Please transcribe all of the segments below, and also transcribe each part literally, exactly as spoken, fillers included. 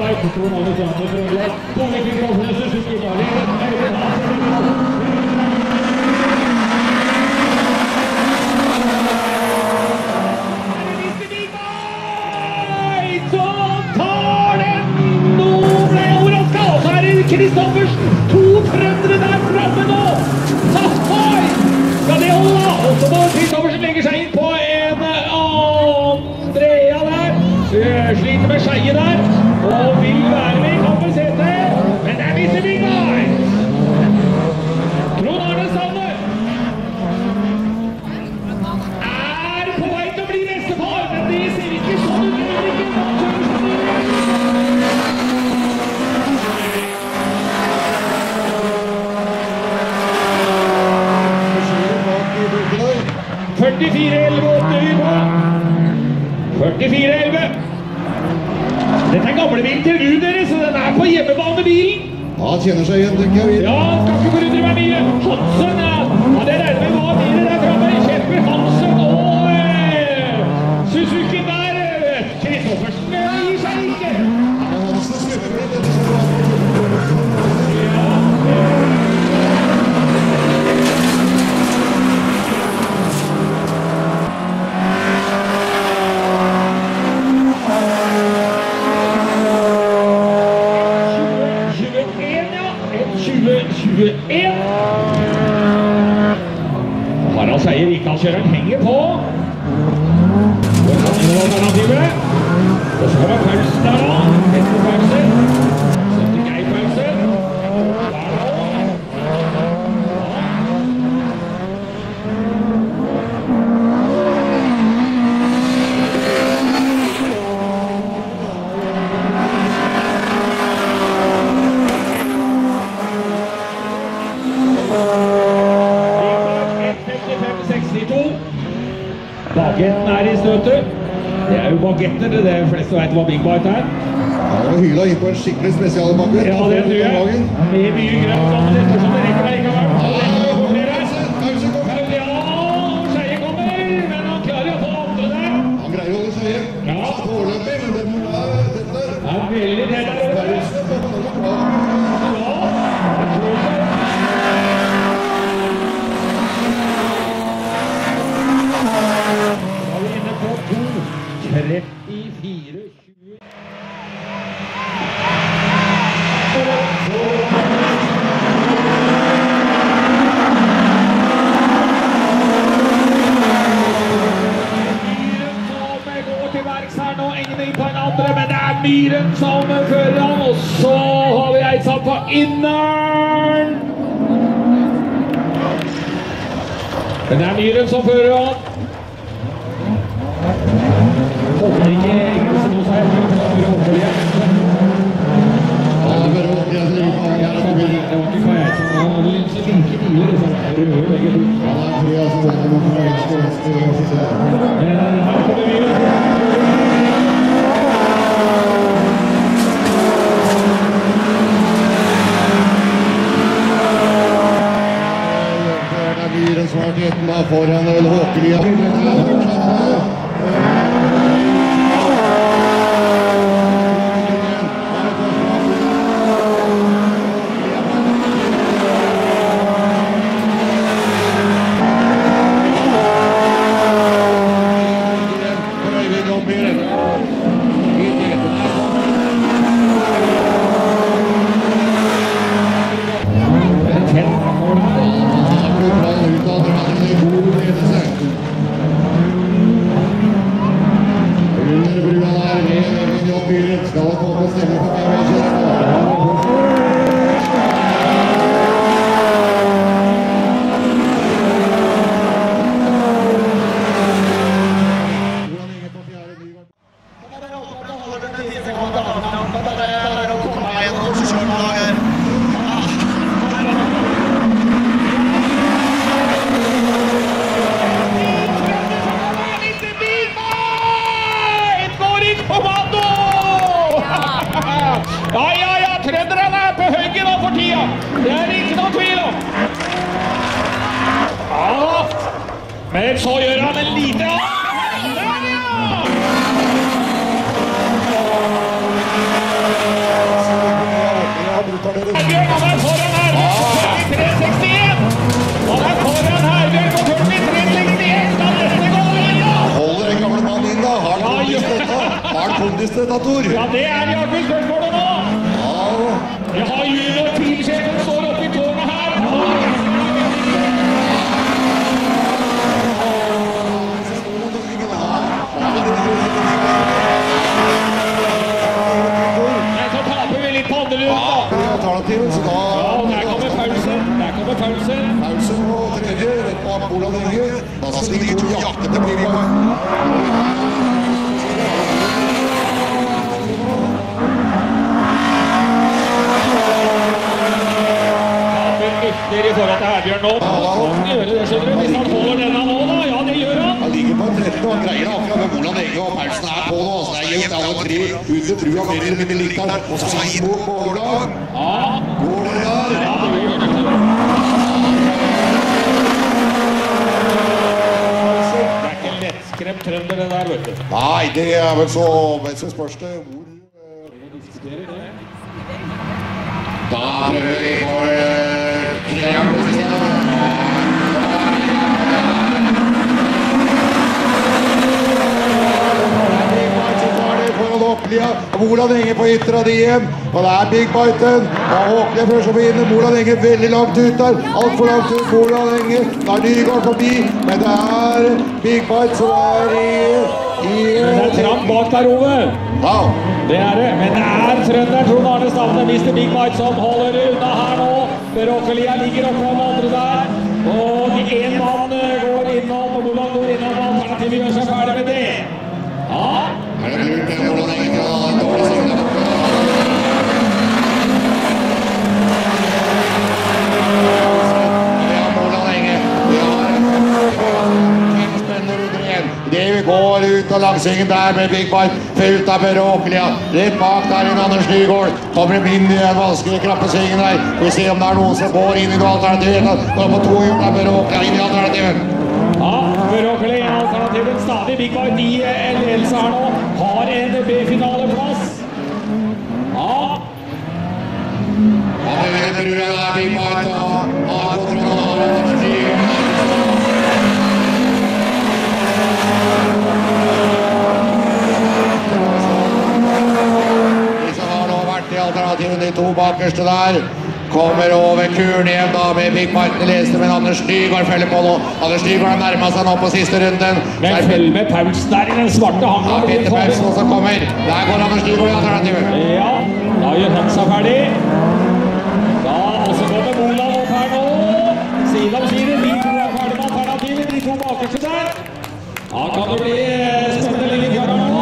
Finnmark, Trond Alexander Trøndelag, Tone Kristoffersen, Suzuki Bali, Øyvind Hansen, Kristoffersen, to trøndere der framme nå! Taffai! Skal det holde? Og så må Kristoffersen legge seg inn på en Andrea der. Sliter med skeie der. Og vil være med i kampens hete. Men det er mister Big Boy! Trond Arne Stanne er på vei til å bli bestefar, men det ser ikke sånn ut. førtifire elleve åtte vi på. førtifire elleve. Dette er gamle bilen til Rud dere, så den er på hjemmebanebilen. Ja, han kjenner seg igjen, tenker jeg. Ja, skal ikke forundre meg mye. Hansen, ja. Ja, det regner med hva bilen der framme. Kjemper Hansen og eh, Suzuki der. Kristoffersen gir seg ikke. Hansen slipper inn dette så bra. tjueen. Harald Seier Rikdalskjøreren henger på. Og så er det alternativet. Og så kommer pølsen der da. Etter pølsen. Søtte Geir-pølsen. Der da. Bagetten er i støtet. Det er jo bagetter, det er flest vet hva Big Bite er. Ja, det var hyla inn på en skikkelig spesialbagett. Ja, det tror jeg. Med mye grønt om dette som det rekker deg ikke har vært. Pause kommer! Ja, Skeie kommer, men han klarer å få andre der. Han greier å holde Skeie. Ja. Foreløpig, men det er dette der. Det er veldig tett der over. Ja, jeg tror det. trettifire tjue. Men det er Myhren som fører han, og så har vi Eidsand på inneren. Men det er Myhren som fører han. Håper ikke Engelsen hos her, men det er håper igjen. Ja, det er bare håper igjen. Det var ikke hva jeg som var litt så like biler, så det rører begge to. Ja, det er tre av som håper noen fra venstre og venstre og venstre. Men her kommer Myhren. Myhren svart etten da foran Håkeli. Skal komme og stemme på Ja, ja, ja, trønderne er på høygen nå for tida. Det er ikke noe tvil om. Ja, men så gjør han en lite... Der, ja! Herbjørn, han er foran her på førtitre sekstien. Han er foran Herbjørn på førtitre sekstien. Skal dette gå igjen? Holder den gamle mannen inn da? Har han kondisdetator? Ja, det er Jakobs spørsmålet nå. Ja. Jeg har junior teamsjefen står oppe i tårnet her. Men så taper vi litt på andre rundt da. Alternativet, så da... Ja, der kommer pausen. Der kommer pausen. Pausen på tredje, rett bak Olav Inge. Da skal de to jaktene bli i gang. I forhold til Herbjørn nå. Han gjør det, skjønner du. Hvis han holder denne nå da, ja det gjør han. Han ligger på en tretten og han greier det akkurat med Olav Inge og pausen er på nå. Så det er jevnt alle tre under trua mer eller mindre likt her. Og så er han mot på Olav. Ja. Går det der? Ja, det gjør det. Det er ikke lettskremt trønder det der, vet du. Nei, det er vel så... Men så spørs det hvor... Da prøver vi for... Olav Inge på ytter av de igjen, og det er Big Biten. Da Håkle først og begynner, Olav Inge veldig langt ut der, alt for langt ut, Olav Inge. Da er Nygaard forbi, men det er Big Bite som er i... i det er tramp bak der, Ove. Ja. Det er det, men det er trønder Trond Arne Stavne, mister Big Bite som holder unna her nå. Berokelia ligger oppe av andre der, og en mann går innom, og Olav går innom, alternativet gjør seg ferdig med det. Ja. Er det lurt med Olav Inge? Ja, det er dårlig signal. Vi har Olav Inge. Vi har spennende runder igjen. Det vi går ut av langsingen der med Big Bite, fullt av Berokelia. Rett bak der inn Anders Nygaard. Kommer de inn i den vanskelige krappesvingen der. Vi ser om det er noen som går inn i noe alternativet. Nå på to hjul er Berokelia inn i alternativet. Ja, Berokelia i alternativet. Stadig Big Bite i ledelse her nå. Har en B-finaleplass. Ja. Ja, det tror jeg det er Big Bite og har kontroll av Anders Nygaard. Alternativen de to bakerste der kommer over kuren igjen da med Big Bite leste, men Anders Nygaard følger på nå. Anders Nygaard har nærmet seg nå på siste runden. Men følg med pausen der i den svarte hangeren. Ja, Peter Pausen også kommer. Der går Anders Nygaard i alternativet. Ja, da gjør han seg ferdig. Da også kommer Olav opp her nå. Side om side, de to er ferdig med alternativet, de to bakerste der. Da kan det bli spennende lenge fjerde nå.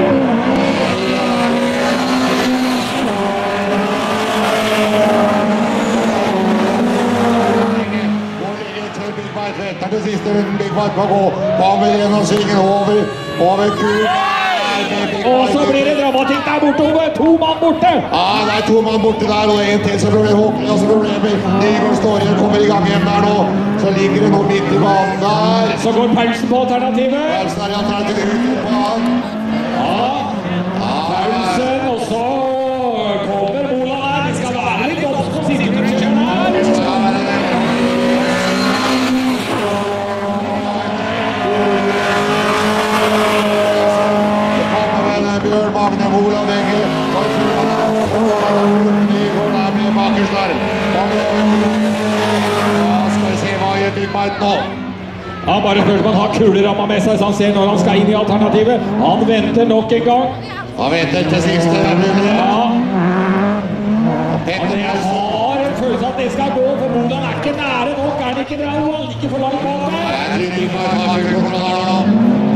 Etter det siste runden Big Bite må gå. Kommer gjennom svingen over, over kuren. Og så blir det dramatikk der borte, Ove. To mann borte. Ja, det er to mann borte der, og en til som blir Håkle, og så problemer. Nygaard står igjen, kommer i gang igjen der nå. Så ligger det noe midt i banen der. Så går pausen på alternativet. Pausen er i alternativet ut på banen. Ja, pausen, og så kommer Olav her. Det skal være litt godt på siste kursen her. Bjørn Magne Olav Inge og Nygaard er med bakerst der. Ja, skal vi se hva gjør Big Bite nå. Ja, bare spørsmål, han har kuleramma med seg, så han ser når han skal inn i alternativet. Han venter nok en gang. Han venter til siste. Ja. Petter Jeg har en følelse at det skal gå, for Olav er ikke nære nok. Er det ikke det? Han er ikke for langt bak her. Jeg tror Big Bite har full kontroll her nå.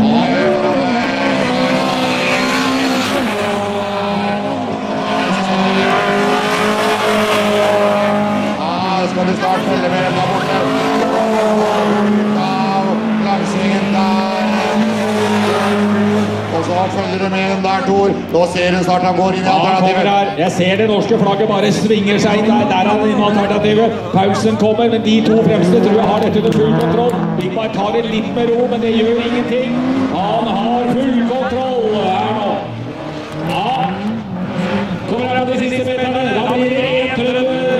Skal du snart følge med der borte. Av langsvingen der. Og så følger du med den der, Tor. Nå ser du snart han går inn i alternativet. Ja, jeg ser det norske flagget bare svinger seg inn der. Der er han inn i alternativet. Pausen kommer, men de to fremste tror jeg har dette under full kontroll. Big Bite tar det litt med ro, men det gjør ingenting. Han har full kontroll her nå. Ja. Kommer her av de siste meterne. Da blir det en trønder.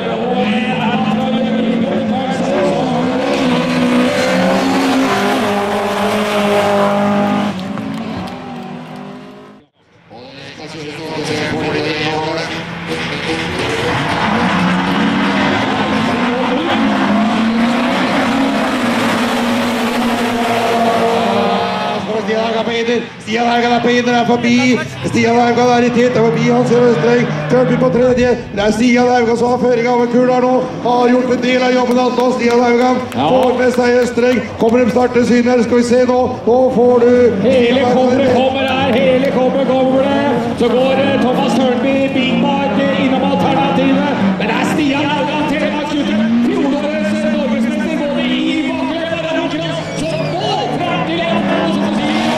leder. Stian Haugan er på inner, er forbi. Stian Haugan er i tett, er forbi Hans Jørgen Østreng. Tørpi på tredje. Det er Stian Haugan som har føring av en kula nå. Har gjort en del av jobben alt nå. Stian Haugan får med seg Østreng. Kommer de snart til syne, her skal vi se nå. Nå får du... Hele kommeret kommer her, hele kommeret kommer det. Så går Thomas Tørnby Big Bike innom alternativet. Men det er Stian Haugan til den akutte. Fjorårets norgesmester både i bakløpet og rundkross. Så må frem til en mål, som du sier.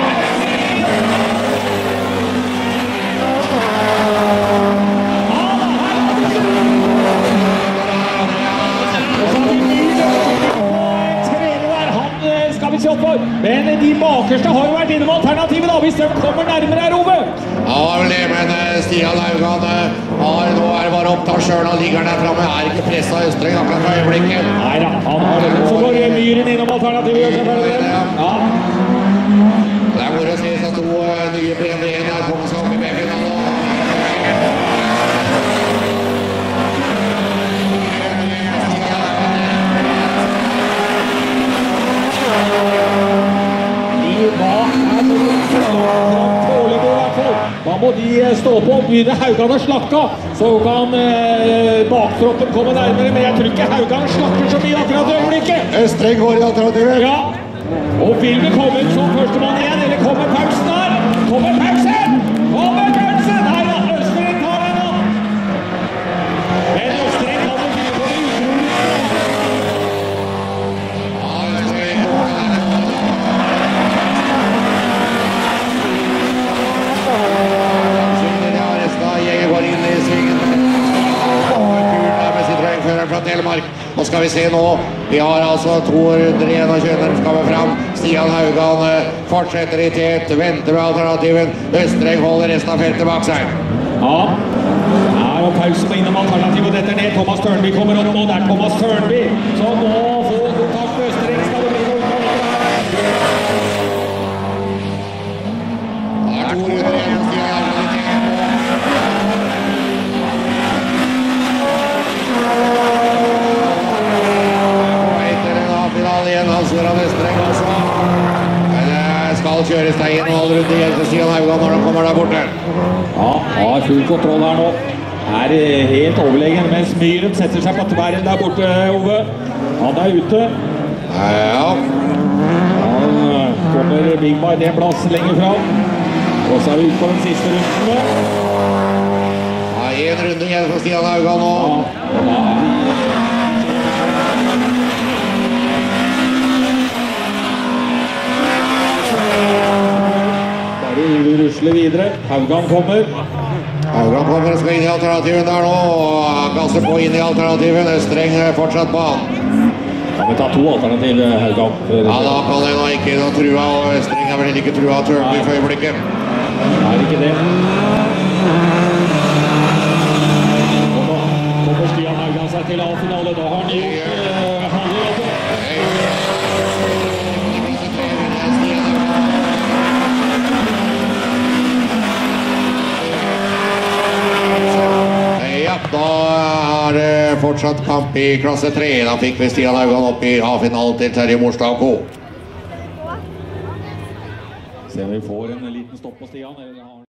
Men de bakerste har jo vært innom alternativet da, hvis de kommer nærmere her, Ove. Ja, vel det, men Stian Haugan har nå er bare opptatt selv, han ligger der fremme, er ikke presset Østreng akkurat for øyeblikket. Neida, han har det. Så går Myhren innom alternativet. Ja. Det er hvor å se seg to nye B M W-en her kommer seg opp i B-finalen. Da må de stå på og begynne Haugan og slakka, så kan eh, baktroppen komme nærmere, men jeg tror ikke Haugan slakker så mye akkurat i øyeblikket. Østreng går i alternativet. Ja, og vil vi komme ut som førstemann igjen, eller kommer pausen her? Kommer pausen? Kommer pausen? Nei da, Østreng tar den da. Men Østreng kan jo begynne på det utrolig. Går inn i svingen med sitt røyfører fra Telemark. Nå skal vi se nå, vi har altså to runder igjen og kjønner skal vi frem. Stian Haugan fortsetter i tett, venter med alternativen. Østreng holder resten av feltet bak seg. Ja, det er jo pause på innom alternativet, dette ned. Thomas Tørnby kommer opp nå, det er Thomas Tørnby som må få kontakt med Østreng. Skal det bli noe det er to runder igjen, Stian Haugan i tett. Igjen, Hans Jørgen Østreng altså. Men det skal kjøres deg inn og holde rundt igjen til Stian Haugan når han kommer der borte. Ja, har full kontroll her nå. Er helt overlegen, mens Myhren setter seg på tverren der borte, Ove. Han er ute. Ja. Han kommer Big Bike en plass lenger fram. Og så er vi ute på den siste runden. Ja, en runde igjen for Stian Haugan nå. Ja, ja. Vi rusler videre. Haugan kommer. Haugan kommer og skal inn i alternativen der nå. Og gasser på inn i alternativen. Østreng fortsatt på han. Kan vi ta to alternativ, Haugan? Ja, da kan jeg nå ikke noe trua. Og Østreng er vel ikke trua av Tørnby for øyeblikket. Det er ikke det. Og nå kommer Stian Haugan seg til A-finale. Da har han gjort halve jobben. Da er det fortsatt kamp i klasse tre. Da fikk vi Stian Haugan opp i A-finalen til Terje Morstad og co. Se om vi får en liten stopp på Stian. Eller